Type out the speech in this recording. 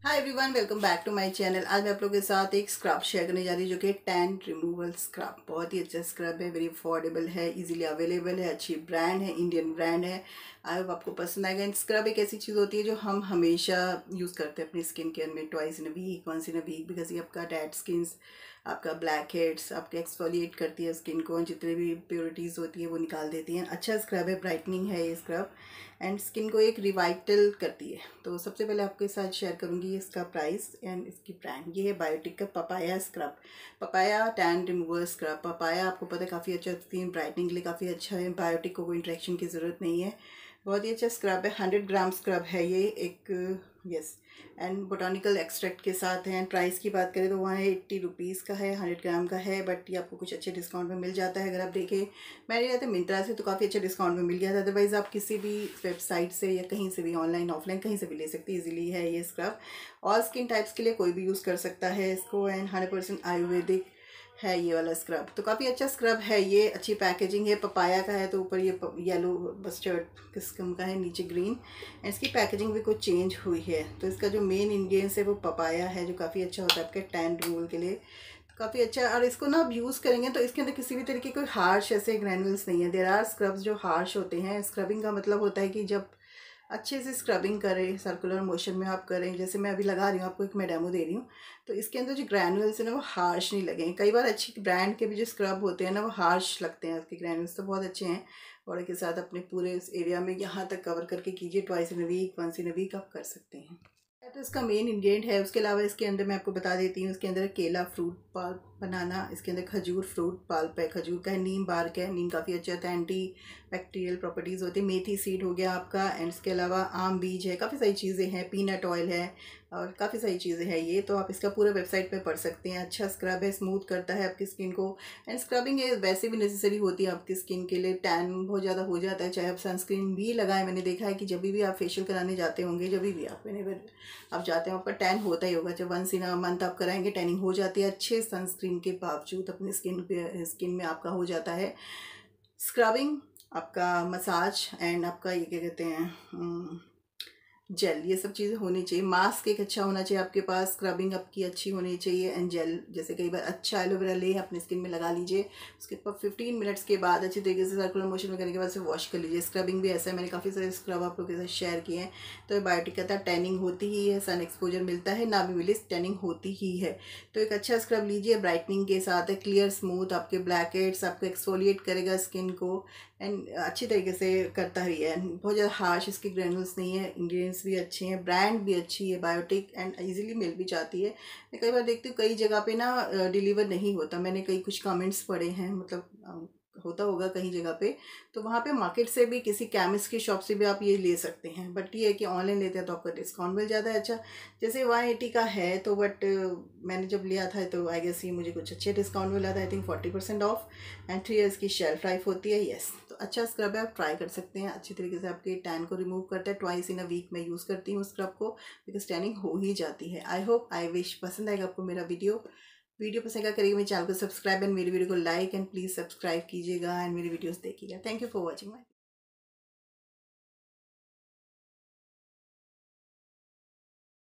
Hi everyone, welcome back to my channel. आज मैं आप लोगों के साथ एक स्क्रब शेयर करने जा रही हूँ जो कि टैन रिमूवल स्क्रब। बहुत ही अच्छा स्क्रब है, वेरी अफोर्डेबल है, इजीली अवेलेबल है, अच्छी ब्रांड है, इंडियन ब्रांड है। आई होप आपको पसंद आएगा। एंड स्क्रब एक ऐसी चीज़ होती है जो हम हमेशा यूज़ करते हैं अपनी स्किन केयर में, twice in a week, once in a week, because ये आपका डेड स्किन, आपका ब्लैक हेड्स, आपके एक्सफोलिएट करती है स्किन को, जितने भी प्योरिटीज़ होती है वो निकाल देती हैं। अच्छा स्क्रब है, ब्राइटनिंग है ये स्क्रब, एंड स्किन को एक रिवाइटल करती है। तो सबसे पहले आपके साथ शेयर करूंगी इसका प्राइस एंड इसकी ब्रांड। ये है बायोटिक का papaya scrub, papaya tan remover scrub. Papaya आपको पता है काफ़ी अच्छा स्किन ब्राइटनिंग के लिए काफ़ी अच्छा है। बायोटिक को कोई इंट्रैक्शन की ज़रूरत नहीं है। बहुत ही अच्छा स्क्रब है। 100 ग्राम स्क्रब है ये एक, यस, एंड बोटानिकल एक्सट्रैक्ट के साथ है। प्राइस की बात करें तो वहाँ 80 रुपीज़ का है, 100 ग्राम का है, बट ये आपको कुछ अच्छे डिस्काउंट में मिल जाता है। अगर आप देखें, मैंने रहते मिंत्रा से तो काफ़ी अच्छे डिस्काउंट में मिल गया था। अदरवाइज़ आप किसी भी वेबसाइट से या कहीं से भी, ऑनलाइन ऑफलाइन कहीं से भी ले सकती है। इजीली है ये स्क्रब। ऑल स्किन टाइप्स के लिए कोई भी यूज़ कर सकता है इसको, एंड 100% आयुर्वेदिक है ये वाला स्क्रब। तो काफ़ी अच्छा स्क्रब है ये, अच्छी पैकेजिंग है। पपाया का है तो ऊपर ये येलो मस्टर्ड किस्म का है, नीचे ग्रीन, एंड इसकी पैकेजिंग भी कुछ चेंज हुई है। तो इसका जो मेन इंग्रेडिएंट्स है वो पपाया है, जो काफ़ी अच्छा होता है आपके टैन रिमूवल के लिए। काफ़ी अच्छा है। और इसको ना आप यूज़ करेंगे तो इसके अंदर किसी भी तरीके कोई हार्श ऐसे ग्रैनुल्स नहीं है। देयर आर स्क्रब्स जो हार्श होते हैं। स्क्रबिंग का मतलब होता है कि जब अच्छे से स्क्रबिंग करें, सर्कुलर मोशन में आप करें, जैसे मैं अभी लगा रही हूँ आपको, एक मैं डेमो दे रही हूँ, तो इसके अंदर जो ग्रैनुअल्स है ना वो हार्श नहीं लगे। कई बार अच्छी ब्रांड के भी जो स्क्रब होते हैं ना वो हार्श लगते हैं। उसके ग्रैनुअल्स तो बहुत अच्छे हैं। बॉडी के साथ अपने पूरे इस एरिया में यहाँ तक कवर करके कीजिए। Twice in a week, once in a week आप कर सकते हैं। तो इसका मेन इंग्रेडिएंट है। उसके अलावा इसके अंदर मैं आपको बता देती हूँ, इसके अंदर केला फ्रूट पल्प, बनाना, इसके अंदर खजूर फ्रूट पल्प है, खजूर का है, नीम बार्क है, नीम काफ़ी अच्छा होता है, एंटी बैक्टीरियल प्रॉपर्टीज़ होती है। मेथी सीड हो गया आपका, एंड इसके अलावा आम बीज है, काफ़ी सारी चीज़ें हैं, पीनट ऑयल है, और काफ़ी सारी चीज़ें हैं ये। तो आप इसका पूरा वेबसाइट पे पढ़ सकते हैं। अच्छा स्क्रब है, स्मूथ करता है आपकी स्किन को, एंड स्क्रबिंग ये वैसे भी नेसेसरी होती है आपकी स्किन के लिए। टैन बहुत ज़्यादा हो जाता है, चाहे आप सनस्क्रीन भी लगाएं। मैंने देखा है कि जब भी आप फेशियल कराने जाते होंगे, जब भी आप आप जाते हैं, आपका टैन होता ही होगा। जब वंस इन अ मंथ आप कराएंगे, टैनिंग हो जाती है। अच्छे सनस्क्रीन के बावजूद अपनी स्किन में आपका हो जाता है स्क्रबिंग, आपका मसाज, एंड आपका ये क्या कहते हैं, जेल। ये सब चीज़ें होनी चाहिए। मास्क एक अच्छा होना चाहिए आपके पास, स्क्रबिंग आपकी अच्छी होनी चाहिए, एंड जेल जैसे कई बार अच्छा एलोवेरा ले अपनी स्किन में लगा लीजिए। उसके बाद 15 मिनट्स के बाद अच्छी तरीके से सर्कुलर मोशन में करने के बाद से वॉश कर लीजिए। स्क्रबिंग भी ऐसा है, मैंने काफ़ी सारे स्क्रब आप लोगों के साथ शेयर किए हैं। तो ये बायोटिक का था, टैनिंग होती ही है, सन एक्सपोजर मिलता है ना भी मिले, टैनिंग होती ही है। तो एक अच्छा स्क्रब लीजिए, ब्राइटनिंग के साथ है, क्लियर स्मूथ, आपके ब्लैक हेड्स, आपको एक्सफोलिएट करेगा स्किन को, एंड अच्छी तरीके से करता ही है। बहुत ज़्यादा हार्श इसके ग्रेनुल्स नहीं है, इंग्रेडिएंट्स भी अच्छे हैं, ब्रांड भी अच्छी है बायोटिक, एंड इजीली मिल भी जाती है। मैं कई बार देखती हूँ कई जगह पे ना डिलीवर नहीं होता। मैंने कई कुछ कमेंट्स पढ़े हैं, मतलब होता होगा कहीं जगह पे, तो वहाँ पे मार्केट से भी, किसी केमिस्ट की शॉप से भी आप ये ले सकते हैं। बट ये है कि ऑनलाइन लेते हैं तो आपका डिस्काउंट मिल जाता है अच्छा। जैसे 180 का है तो, बट मैंने जब लिया था तो आई गेस ये मुझे कुछ अच्छे डिस्काउंट मिला था, I think 40% off, and 3 years की शेल्फ लाइफ होती है। येस, तो अच्छा स्क्रब है, आप ट्राई कर सकते हैं। अच्छी तरीके से आपके टैन को रिमूव करता है। ट्वाइस इन अ वीक मैं यूज़ करती हूँ स्क्रब को, बिकॉज टैनिंग हो ही जाती है। आई होप, आई विश पसंद आएगा आपको मेरा वीडियो पसंद आएगा करिएगा मेरे चैनल को सब्सक्राइब, एंड मेरी वीडियो को लाइक एंड प्लीज़ सब्सक्राइब कीजिएगा, एंड मेरी वीडियोस देखिएगा। Thank you for watching my